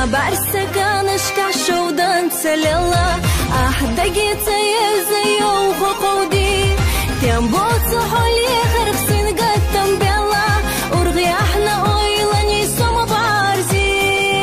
برسكانشكا شودان سللا أحدقيتا يزيو وقودي تنبوت حولي خرقسين قدام بيلا أرغي احنا أويلاني سوما بارزي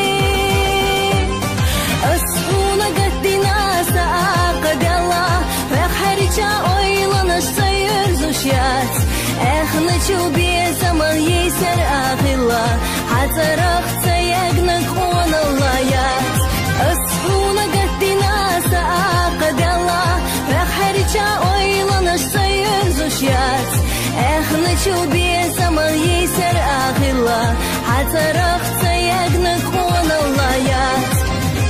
أسفونا قدنا ساقد الله فخرجا أويلانا السير زوشيات احنا شوبي زمان يسر أغلا حتى رخت يقنك وانا اللايات أسفونا قدنا ساقد الله فخرجا أويلانا السير زوشيات احنا شوبي زمان يسر أغلا حتى رخت يقنك وانا اللايات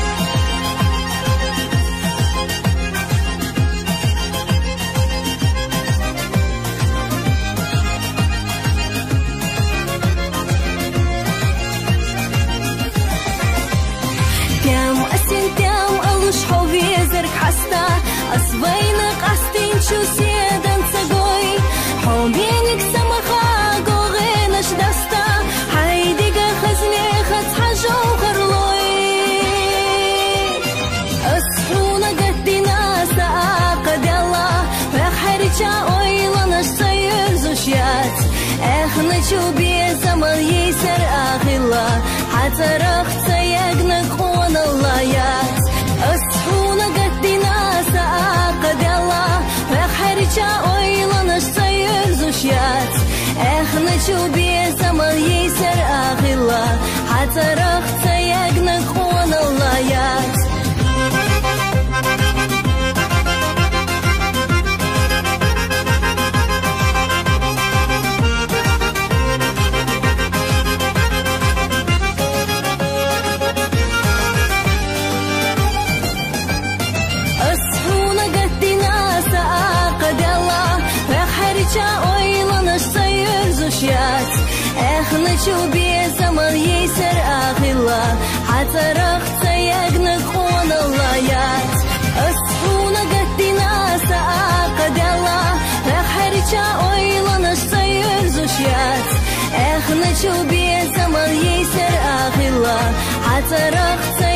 أصبينك أستين شو سيدان سقوي حومينك سمخا قوغينش دستا حيديك خزني خد حاجو خرلوي أصفونا قدنا ساقد الله فخرجا أويلانش سير زوشيات احنا شو بي زمان يسر أغلا حتى رخت يقنك وانا اللايات أصفونا قدنا ساقد الله فخرجا أويلانش سير زوشيات احنا شو بي زمان يسر أغلا حتى رخت يقنك وانا اللايات أويلانش سير زوشيات احنا شو بي زمان يسر أغلا حتى رخت يقنك وانا اللايات أصفونا قدنا ساقد الله فخرجا أويلانش سير زوشيات احنا شو بي زمان يسر أغلا حتى رخت